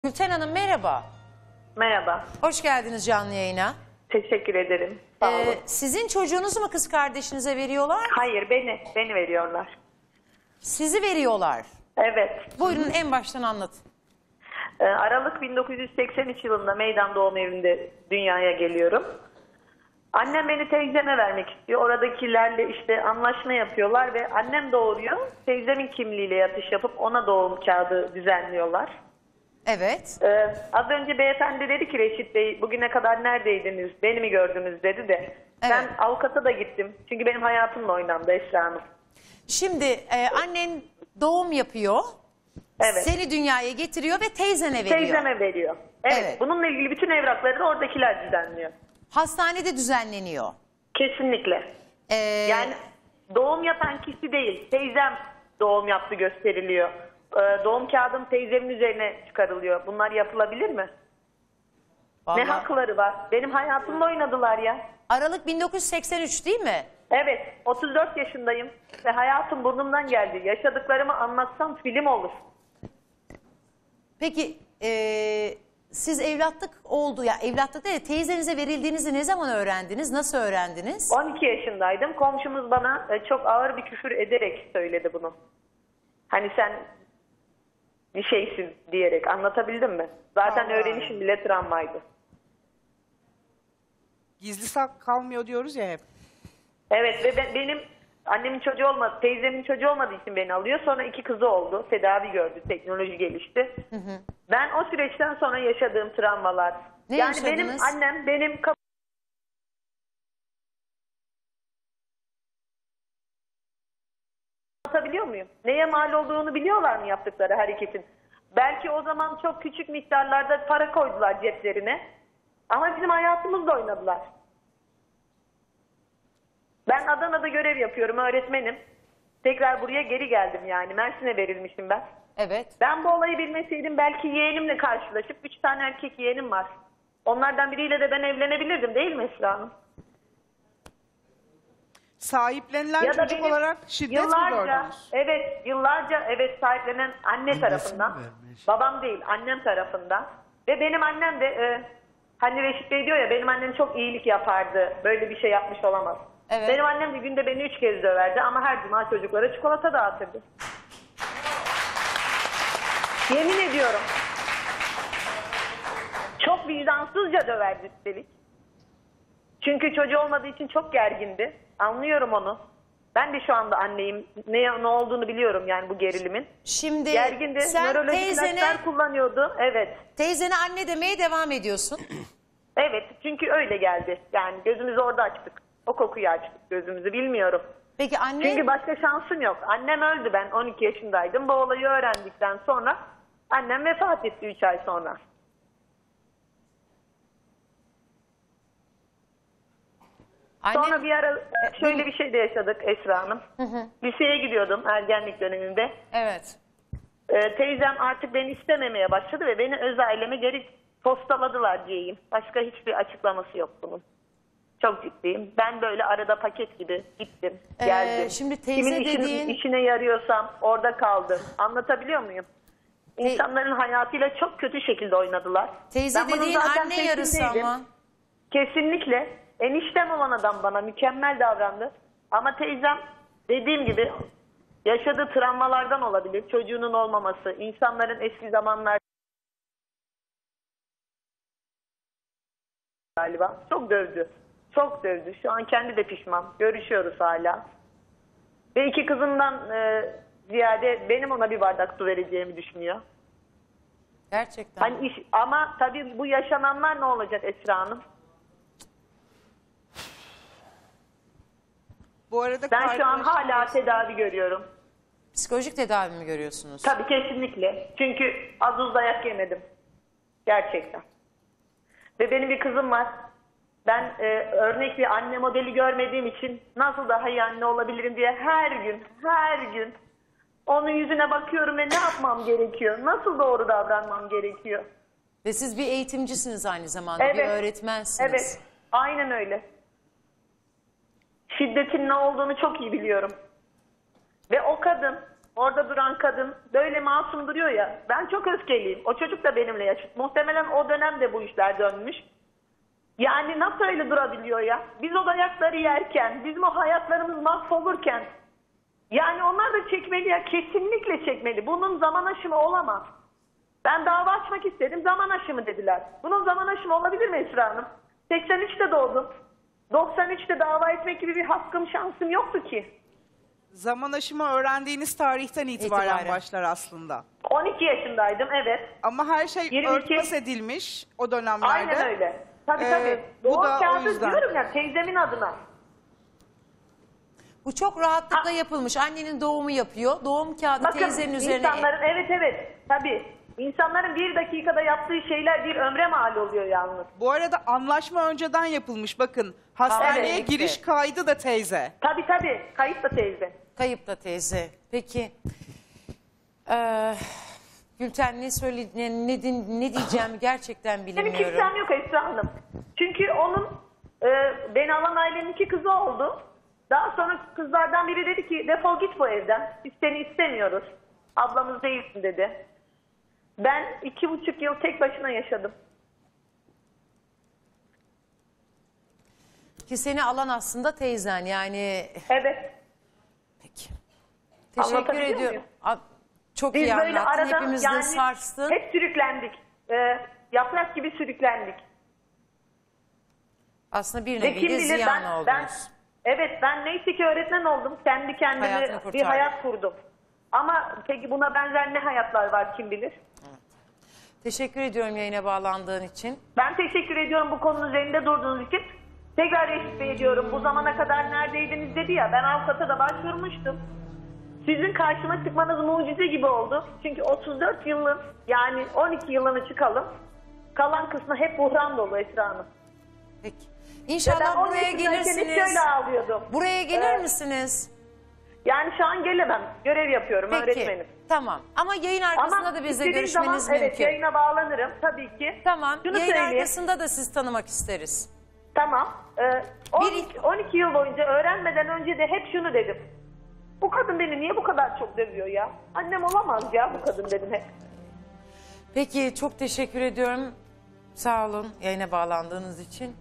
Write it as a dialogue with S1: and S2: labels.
S1: Gülten Hanım merhaba.
S2: Merhaba.
S1: Hoş geldiniz canlı yayına.
S2: Teşekkür ederim. Sağ olun.
S1: Sizin çocuğunuzu mu kız kardeşinize veriyorlar?
S2: Hayır, beni veriyorlar.
S1: Sizi veriyorlar.
S2: Evet.
S1: Buyurun en baştan anlatın.
S2: Aralık 1983 yılında Meydan Doğum Evi'nde dünyaya geliyorum. Annem beni teyzeme vermek istiyor. Oradakilerle işte anlaşma yapıyorlar ve annem doğuruyor. Teyzemin kimliğiyle yatış yapıp ona doğum kağıdı düzenliyorlar.
S1: Evet.
S2: Az önce beyefendi dedi ki Reşit Bey bugüne kadar neredeydiniz, beni mi gördünüz dedi de. Ben avukata da gittim. Çünkü benim hayatımla oynandı Esra Hanım.
S1: Şimdi annen doğum yapıyor.
S2: Evet.
S1: Seni dünyaya getiriyor ve teyzene veriyor.
S2: Teyzeme veriyor. Evet.
S1: Evet.
S2: Bununla ilgili bütün evrakları da oradakiler düzenliyor.
S1: Hastanede düzenleniyor.
S2: Kesinlikle. Yani doğum yapan kişi değil. Teyzem doğum yaptı gösteriliyor. Doğum kağıdım teyzemin üzerine çıkarılıyor. Bunlar yapılabilir mi?
S1: Vallahi...
S2: Ne hakları var? Benim hayatımla oynadılar ya.
S1: Aralık 1983 değil mi?
S2: Evet. 34 yaşındayım. Ve hayatım burnumdan geldi. Yaşadıklarımı anlatsam film olur.
S1: Peki siz evlatlık oldu ya evlatlık değil teyzenize verildiğinizi ne zaman öğrendiniz? Nasıl öğrendiniz?
S2: 12 yaşındaydım. Komşumuz bana çok ağır bir küfür ederek söyledi bunu. Hani sen bir şeysin diyerek anlatabildim mi? Zaten
S1: Allah.
S2: öğrenişim bile travmaydı.
S3: Gizli sak kalmıyor diyoruz ya hep.
S2: Evet ve benim annemin çocuğu olmadı, teyzemin çocuğu olmadığı için beni alıyor. Sonra 2 kızı oldu. Tedavi gördü, teknoloji gelişti. Ben o süreçten sonra yaşadığım travmalar.
S1: Ne
S2: yani
S1: yaşadınız?
S2: benim annem benim anlatabiliyor muyum? Neye mal olduğunu biliyorlar mı yaptıkları hareketin? Belki o zaman çok küçük miktarlarda para koydular ceplerine. Ama bizim hayatımızla oynadılar. Ben Adana'da görev yapıyorum, öğretmenim. Tekrar buraya geri geldim yani. Mersin'e verilmişim ben.
S1: Evet.
S2: Ben bu olayı bilmeseydim belki yeğenimle karşılaşıp 3 tane erkek yeğenim var. Onlardan biriyle de ben evlenebilirdim değil mi Esra Hanım?
S3: Sahiplenilen
S2: Ya da
S3: çocuk
S2: benim
S3: olarak şiddet mi gördünüz?
S2: Yıllarca sahiplenen anne tarafından, babam değil annem tarafından ve benim annem de hani Reşit Bey diyor ya benim annem çok iyilik yapardı, böyle bir şey yapmış olamaz.
S1: Evet.
S2: Benim annem de günde beni 3 kez döverdi ama her cuma çocuklara çikolata dağıtırdı. Yemin ediyorum. Çok vicdansızca döverdi üstelik. Çünkü çocuğu olmadığı için çok gergindi. Anlıyorum onu. Ben de şu anda anneyim. Ne olduğunu biliyorum yani bu gerilimin.
S1: Şimdi
S2: Gergindi.
S1: sen
S2: Nörolojik
S1: teyzene,
S2: ilaçlar kullanıyordu. Evet.
S1: teyzene anne demeye devam ediyorsun.
S2: Evet. Çünkü öyle geldi. Yani gözümüzü orada açtık. O kokuyu açtık gözümüzü. Bilmiyorum.
S1: Peki anne...
S2: Çünkü başka şansım yok. Annem öldü, ben 12 yaşındaydım. Bu olayı öğrendikten sonra annem vefat etti 3 ay sonra. Sonra bir ara şöyle bir şey de yaşadık Esra Hanım. Liseye gidiyordum ergenlik döneminde.
S1: Evet.
S2: Teyzem artık beni istememeye başladı ve beni öz aileme geri postaladılar diyeyim. Başka hiçbir açıklaması yok bunun. Çok ciddiyim. Ben böyle arada paket gibi gittim, geldim.
S1: Şimdi teyze
S2: Kimin
S1: dediğin...
S2: işine yarıyorsam orada kaldım. Anlatabiliyor muyum? İnsanların hayatıyla çok kötü şekilde oynadılar.
S1: Teyze
S2: Ben bunun
S1: dediğin
S2: zaten
S1: anne yarısı
S2: peşindeydim.
S1: ama.
S2: Kesinlikle. Eniştem olan adam bana mükemmel davrandı. Ama teyzem dediğim gibi yaşadığı travmalardan olabilir. Çocuğunun olmaması, insanların eski zamanlar galiba çok dövdü. Çok dövdü. Şu an kendi de pişman. Görüşüyoruz hala. Ve 2 kızımdan ziyade benim ona bir bardak su vereceğimi düşünüyor.
S1: Gerçekten.
S2: Hani ama tabii bu yaşananlar ne olacak Esra Hanım?
S3: Bu arada
S2: Ben şu an hala tedavi görüyorum.
S1: Psikolojik tedavi mi görüyorsunuz?
S2: Tabii kesinlikle. Çünkü az uz dayak yemedim. Gerçekten. Ve benim bir kızım var. Ben örnek bir anne modeli görmediğim için nasıl daha iyi anne olabilirim diye her gün onun yüzüne bakıyorum ve ne yapmam gerekiyor? Nasıl doğru davranmam gerekiyor?
S1: Ve siz bir eğitimcisiniz aynı zamanda, bir öğretmensiniz.
S2: Evet, aynen öyle. Şiddetin ne olduğunu çok iyi biliyorum. Ve o kadın orada duran kadın böyle masum duruyor ya. Ben çok öfkeliyim. O çocuk da benimle yaşıt. Muhtemelen o dönemde bu işler dönmüş. Yani nasıl öyle durabiliyor ya? Biz o dayakları yerken, bizim o hayatlarımız mahvolurken, yani onlar da çekmeli ya, kesinlikle çekmeli. Bunun zaman aşımı olamaz. Ben dava açmak istedim, zaman aşımı dediler. Bunun zaman aşımı olabilir mi Esra Hanım? 83'te doğdum. 93'te dava etmek gibi bir hakkım, şansım yoktu ki.
S3: Zaman aşımı öğrendiğiniz tarihten itibaren
S1: İtibaren.
S3: başlar aslında.
S2: 12 yaşındaydım, evet.
S3: Ama her şey
S2: 22.
S3: örtbas edilmiş o dönemlerde.
S2: Aynen öyle. Tabii tabii.
S3: Bu
S2: Doğum
S3: da o
S2: kağıdı
S3: yüzden.
S2: diyorum ya, teyzemin adına.
S1: Bu çok rahatlıkla yapılmış. Annenin doğumu yapıyor. Doğum kağıdı
S2: Bakın
S1: teyzenin üzerine...
S2: insanların, evet tabii. İnsanların bir dakikada yaptığı şeyler bir ömre mal oluyor yalnız.
S3: Bu arada anlaşma önceden yapılmış. Bakın hastaneye
S1: Evet.
S3: giriş kaydı da teyze.
S2: Tabii. Kayıp da teyze.
S1: Kayıp da teyze. Peki. Gülten ne diyeceğimi gerçekten
S2: Benim
S1: bilemiyorum.
S2: kimsem yok Esra Hanım. Çünkü onun beni alan ailenin 2 kızı oldu. Daha sonra kızlardan biri dedi ki defol git bu evden. Biz seni istemiyoruz. Ablamız değilsin dedi. Ben 2,5 yıl tek başına yaşadım.
S1: Ki seni alan aslında teyzen yani.
S2: Evet.
S1: Peki. Teşekkür
S2: Anlatabiliyor
S1: ediyorum.
S2: muyum?
S1: Çok
S2: Biz
S1: iyi
S2: böyle
S1: anlattın.
S2: arada
S1: Hepimiz de sarstın.
S2: hep sürüklendik. Yaprak gibi sürüklendik.
S1: Aslında bir
S2: Ve
S1: nevi
S2: kim
S1: de
S2: bilir
S1: ziyan oldunuz.
S2: ben neyse ki öğretmen oldum. Kendi kendime
S1: Hayatını
S2: bir
S1: kurtardın.
S2: hayat kurdum. Ama peki buna benzer ne hayatlar var kim bilir?
S1: Teşekkür ediyorum yayına bağlandığın için.
S2: Ben teşekkür ediyorum bu konunun üzerinde durduğunuz için. Tekrar reşit ediyorum. Bu zamana kadar neredeydiniz dedi ya. Ben avukata da başvurmuştum. Sizin karşıma çıkmanız mucize gibi oldu. Çünkü 34 yılın, yani 12 yılını çıkalım. Kalan kısmı hep buhran dolu Esra Hanım.
S1: Peki.
S2: Ve ben
S1: İnşallah
S2: 10
S1: buraya
S2: yaşındayken hep
S1: gelirsiniz.
S2: şöyle ağlıyordum.
S1: Buraya gelir misiniz?
S2: Yani şu an gelemem. Görev yapıyorum,
S1: Peki.
S2: öğretmenim.
S1: Tamam. Ama yayın arkasında
S2: Ama
S1: da bizle
S2: istediğim
S1: görüşmeniz
S2: zaman
S1: mümkün.
S2: evet yayına bağlanırım tabii ki.
S1: Tamam.
S2: Şunu
S1: Yayın
S2: söyleyeyim.
S1: arkasında da siz tanımak isteriz.
S2: Tamam. 12 yıl boyunca öğrenmeden önce de hep şunu dedim. Bu kadın beni niye bu kadar çok dövüyor ya? Annem olamaz ya bu kadın dedim hep.
S1: Peki çok teşekkür ediyorum. Sağ olun yayına bağlandığınız için.